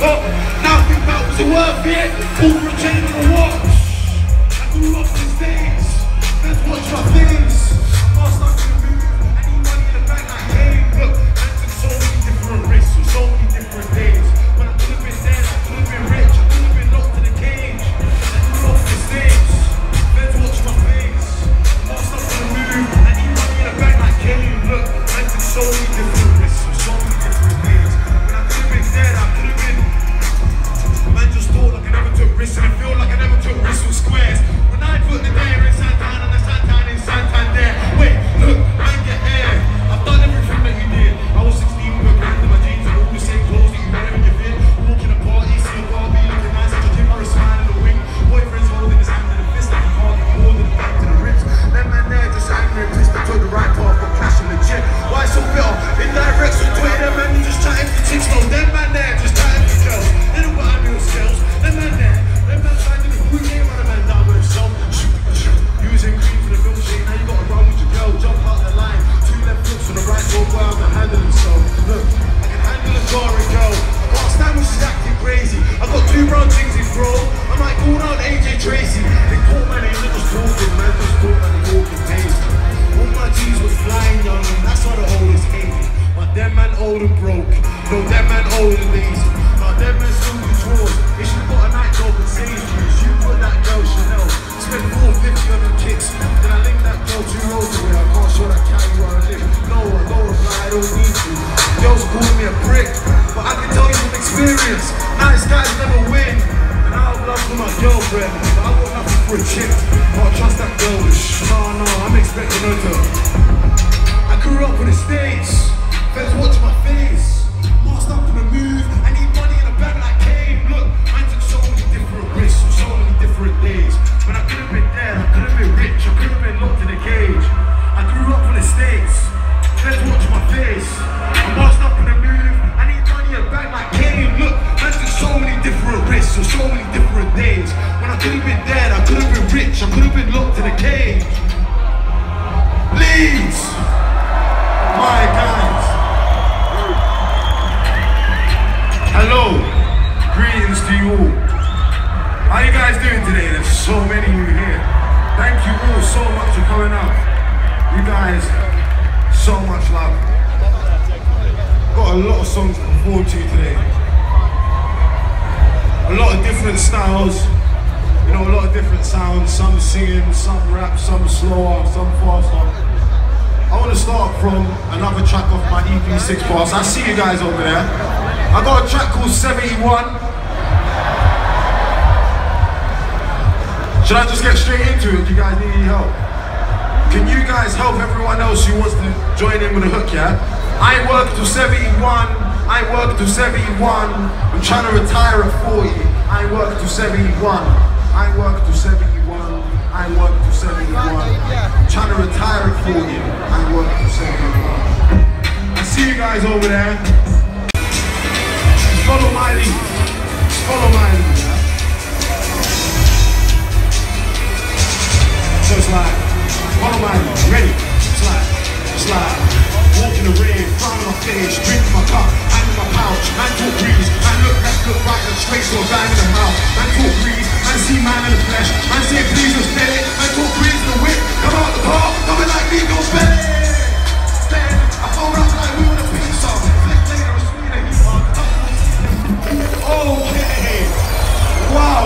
Oh, now I think that was it worth it. All for a change of a watch. I grew up in the States. Let's watch my things. I'm all stuck in the move. I need money in the bank like, hey, look, I took so many different risks with so many different days. When I could have been dead, I could have been rich, I could have been locked in a cage. I grew up in the States. Let's watch my face. I'm all stuck in the move. I need money in the bank like, hey, look, I took so many different risks with so many different days. When I could have been dead, I could have been. Man just thought like I never took risks, and I feel like I never took risks with squares. When I put the day in Santana and the Santana in Santander. Wait, look, man, get air. I've done everything that you did. I was 16 with a grand in my jeans and all the same clothes that you wear in your fit. Walking a party, see a Barbie looking nice at the gym or a smile in the wing. Boyfriend's holding his hand in the fist like he can't get more than the back to the ribs. That man there just angry and pissed. I took the right path but clashing the jet. Why so bitter? Indirect so tweet them man, you just chatting for chicks. No, them man there just chatting for girls. They don't got any skills. Them man there, them man finding the food game on a man down with himself. Using green for the milkshake, now you gotta run with your girl, jump out the line. Two left foots on the right, so go out and handle himself. Look, I can handle a car and go. I can't stand when she's acting crazy. I got 2 brown things in bro. I might call down AJ Tracy. They call my name, they're just talking, man, just talk like they walking pace. All my G's was flying young, and that's why the whole is hazy. But them man old and broke, no, them man old and lazy. But them man still controls. If she got a night job and Sainsbury's, you put that girl Chanel. Spend 450 on them kicks, then I link that girl 2 roads away. I can't show that carry where I live. No, I don't reply, I don't need to. Girls calling me a prick, but I can tell you from experience, nice guys never win. And I have love for my girlfriend, but I got nothing for a chick. But I trust that girl, no, I'm expecting her to. I grew up in the States, feds watch my face. Masked up in the move, I need money in the bank like Kane. Look, I took so many different risks, so many different days. When I could have been dead, I could have been rich, I could have been locked in a cage. I grew up in the States, let's watch my face. I'm masked up in the move, I need money in the bank like Kane. Look, I took so many different risks, so many different days. When I could have been dead, I could have been rich, I could have been locked in a cage. Leeds, my guys. Hello, greetings to you all. How you guys doing today? There's so many of you here. Thank you all so much for coming out. You guys, so much love. Got a lot of songs to perform to you today. A lot of different styles, you know, a lot of different sounds. Some singing, some rap, some slower, some faster. I want to start from another track off my EP 6 Bars. I see you guys over there. I got a track called 71. Should I just get straight into it? Do you guys need any help? Can you guys help everyone else who wants to join in with a hook, yeah? I work till 71, I work till 71. I'm trying to retire at 40. I work till 71, I work till 71, I work till 71. I'm trying to retire at 40. I work till 71. I see you guys over there. Just follow my lead. Just follow my lead. So it's like, follow my lead, ready? Slide, walk in the rain, frown on my face, drink my cup, hand in my pouch, man talk breeze, man look left, look right, look straight, so a bang in the mouth, man talk breeze, man see man in the flesh, man say please don't spell it, man talk breeze in the whip, come out the car, coming like me, go spell it. Then I fold up like we wanna pick some, flick later, it's sweet and heat on. Okay, wow.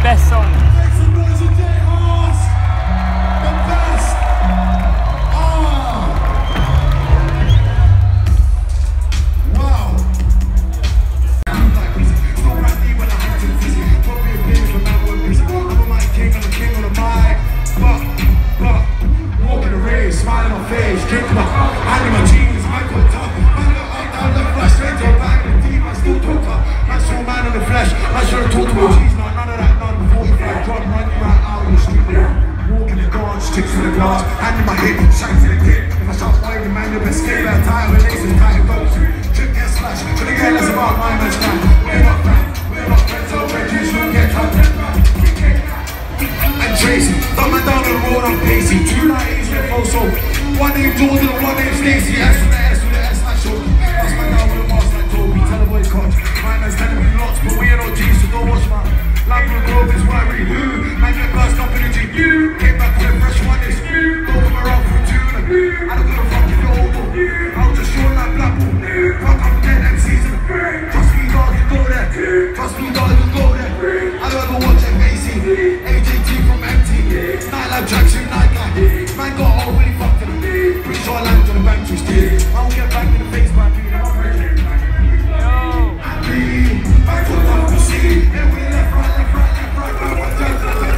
best song. Make some noise and get asked. The best. Wow. Still rap me when I have to visit. Probably a baby for man with music. I'm a mic king, I'm a king on the mic. But, walking the race, smiling on face, drinking my hand in my jeans, man got tough. Man got up, down, left, right, straight to a bag in the deep, I still talk tough. Man saw a man in the flesh, I should have talked to my G's, no, none of that, none. 45 drum, running right out in the street there. Walking the guards, sticks to the glass, hand in my hip, shank to the kid. If I start fighting, man, you'll be scared that time with laces, tight boats. Trip get slashed, but again, that's about my man's man. We're not friends, so red juice, we'll get cut. And Tracy, thumb man down the road, I'm pacey. 2 90s, we're full soul. One name Jordan, one name Stacey. S with the S with the S, like Shoki. That's my guy with a mask like Toby. Tell the boy coach. My man's telling me lots, but we ain't no G's, so don't watch my Lambo Grove is why we who. Man get burst up in the GU. Came back with a fresh one, it's new. Don't come around for a tune. I don't give a fuck if you're old or I'll just show like Blackpool. Fuck up again, MCs in the trust me, dog, you go there. Trust me, dog, you go there. I don't ever watch MAC. AJT from MT. Nightlife Jackson, nightlife. Man got all really fucked in the pretty sure I landed on the bank too still. I don't get back in the face by being up ready. Back to the top to see. Left, right, one time.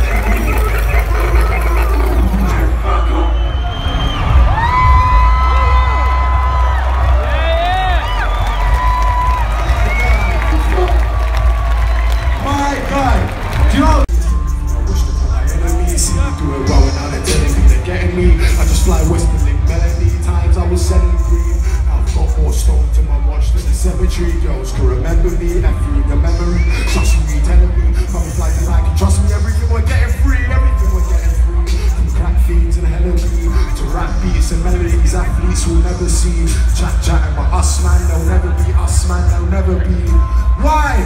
My God, do you know? I wish to put my enemies do it well and now they're telling me they're getting me. I just fly west and lick melody. Times I was selling green. Now I've got more stone to my watch than the cemetery. Girls can remember me, F you in the memory. Trust me, telling me, from the flight and I can trust me. Everything we're getting free, everything we're getting free. From crack fiends and hell of me to rap beats and melodies, athletes will never see. Chatting about us, man, they'll never be us, man, they'll never be. Why?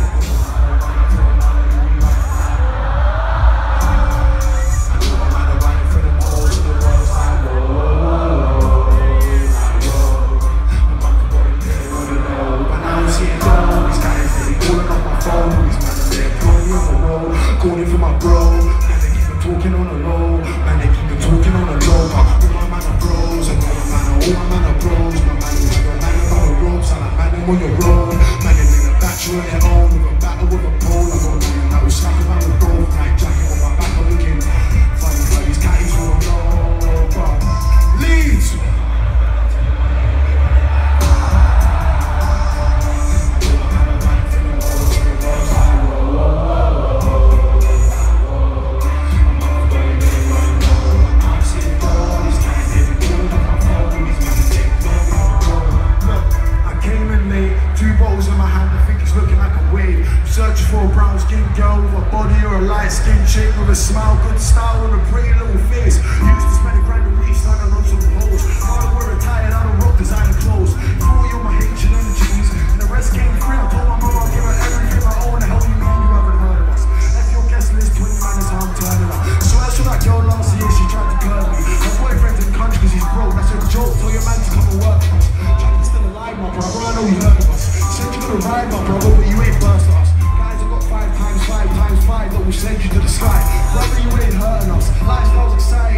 Calling for my bro, man, they keep on talking on the low, man, they keep on talking on the low, but all my man are bros, and all my man are bros, my man is on the ropes, and I'm man on your road, man, you're in a battle on your own, with a battle with a pole, I don't know, now we're slapping around the door, like jacking on my back, I'm looking funny, but these catties won't know, but Leeds! Searching for a brown skinned girl with a body or a light skinned chick with a smile, good style and a pretty little face. Used to spend a grand a week standing on some poles. Now that we're retired, I don't rock designer clothes. Throw you my H&M jeans and the rest came free. I told my mum I'll give her everything I own. The hell you mean you haven't heard of us? Left your guest list 20 man is how I'm turning up. So I saw that girl last year, she tried to curb me. My boyfriend's in the country cause he's broke, that's a joke. Tell your man to come and work for us. Jackie's still alive, my brother, I know you heard of us. Said you're gonna ride, my brother, but you ain't burst us. 5 times 5 times 5 that will send you to the sky. Brother, you ain't hurting us. Lifestyle's exciting.